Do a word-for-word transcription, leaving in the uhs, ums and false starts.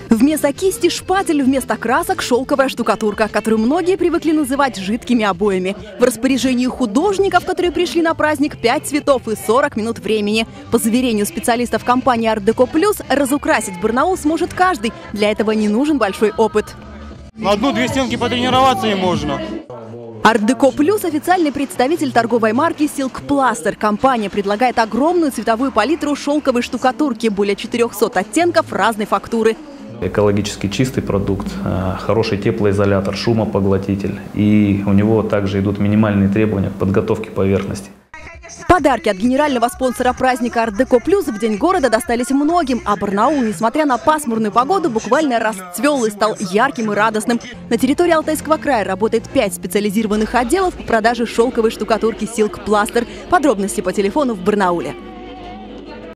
Вместо кисти шпатель, вместо красок шелковая штукатурка, которую многие привыкли называть жидкими обоями. В распоряжении художников, которые пришли на праздник, пять цветов и сорок минут времени. По заверению специалистов компании Art Deco Plus, разукрасить Барнаул сможет каждый. Для этого не нужен большой опыт. На одну-две стенки потренироваться и можно. Art Deco Plus – официальный представитель торговой марки Silk Plaster. Компания предлагает огромную цветовую палитру шелковой штукатурки, более четырёхсот оттенков разной фактуры. Экологически чистый продукт, хороший теплоизолятор, шумопоглотитель. И у него также идут минимальные требования к подготовке поверхности. Подарки от генерального спонсора праздника Art Deco Plus в День города достались многим, а Барнаул, несмотря на пасмурную погоду, буквально расцвел и стал ярким и радостным. На территории Алтайского края работает пять специализированных отделов по продаже шелковой штукатурки Silk Plaster. Подробности по телефону в Барнауле.